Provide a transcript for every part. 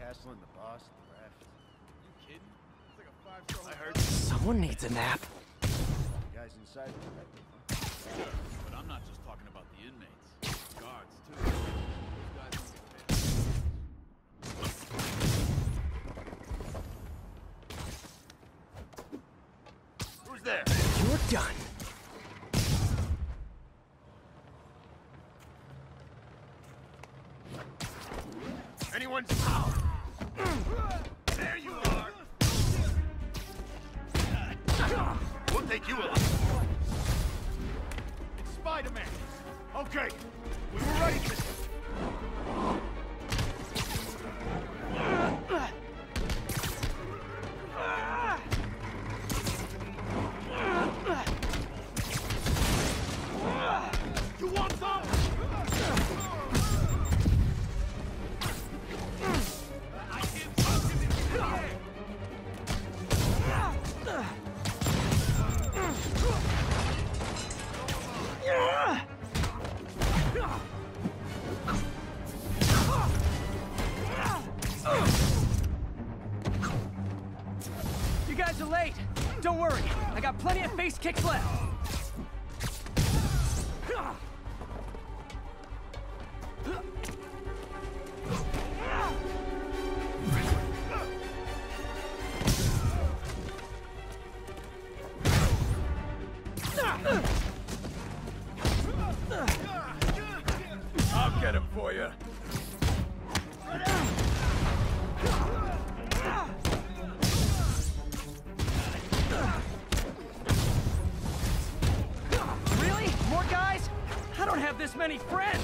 hassling the boss at the raft. You kidding? It's like a 5-star. I heard. Someone needs a nap. The guys inside the raft. Sure, but I'm not just talking about the inmates. Guards too. Those guys don't get paid. Who's there? You're done. Anyone's out. There you are. We'll take you alive. It's Spider-Man. Okay, we were ready for this. You want some? I can't touch him in the air. You guys are late. Don't worry. I got plenty of face kicks left. I'll get him for you. Really? More guys? I don't have this many friends.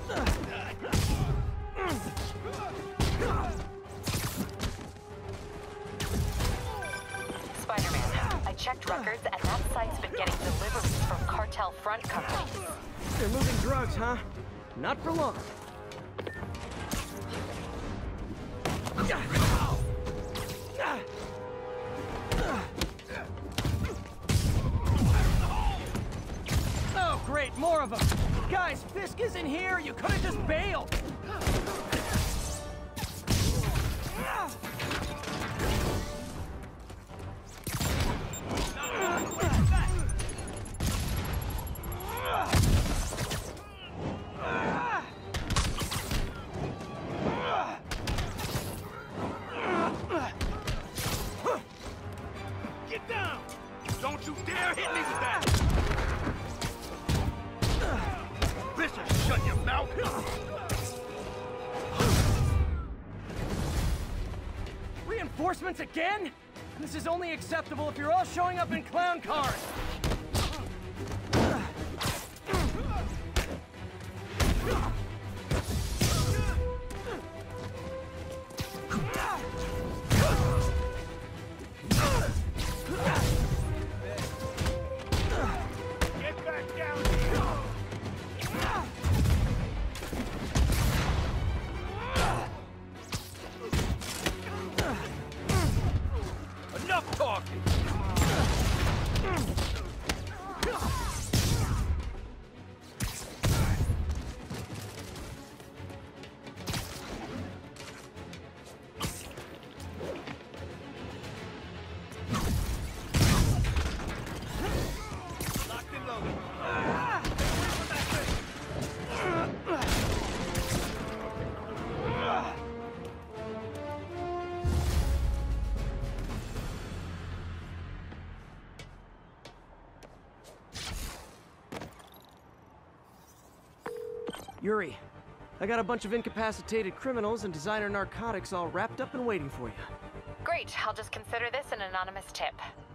Spider-Man, I checked records and that site's been getting deliveries from cartel front companies. They're moving drugs, huh? Not for long. Oh, great, more of them. Guys, Fisk isn't here. You could have just bailed. Get down! Don't you dare hit me with that! This'll shut your mouth! Reinforcements again? This is only acceptable if you're all showing up in clown cars. Get back down here! Enough talking! Locked and loaded. Yuri, I got a bunch of incapacitated criminals and designer narcotics all wrapped up and waiting for you. Great, I'll just consider this an anonymous tip.